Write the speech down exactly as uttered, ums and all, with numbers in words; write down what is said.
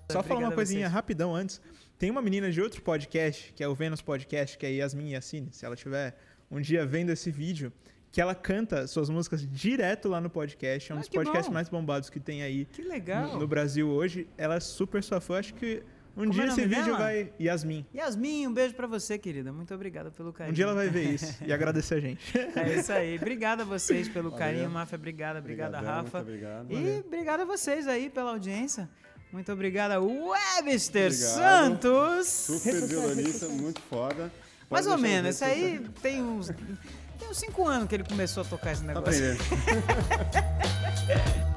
Só falar uma coisinha rapidão antes. Tem uma menina de outro podcast, que é o Vênus Podcast, que é Yasmin Yassine, se ela tiver um dia vendo esse vídeo, que ela canta suas músicas direto lá no podcast. É um Ah, dos que podcasts bom. mais bombados que tem aí Que legal. no, no Brasil hoje. Ela é super sua fã. Acho que um Como dia é o esse nome vídeo dela? vai... Yasmin. Yasmin, um beijo pra você, querida. Muito obrigada pelo carinho. Um dia ela vai ver isso e agradecer a gente. É isso aí. Obrigado a vocês pelo Valeu. carinho, Máfia. Obrigada, obrigada, Obrigadão, Rafa. muito obrigado. E Valeu. obrigado a vocês aí pela audiência. Muito obrigada, Webster Obrigado. Santos. Super violonista, muito foda. Pode Mais ou deixar menos. as Isso redes aí tem uns, tem uns cinco anos que ele começou a tocar esse sociais. negócio. Tá aprendendo.